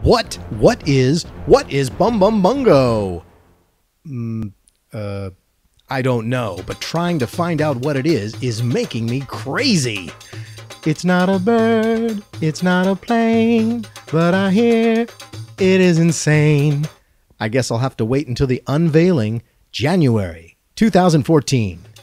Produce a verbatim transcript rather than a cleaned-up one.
What? What is, what is Bum Bum Bungo? Mm, uh, I don't know, but trying to find out what it is is making me crazy. It's not a bird, it's not a plane, but I hear it is insane. I guess I'll have to wait until the unveiling, January two thousand fourteen.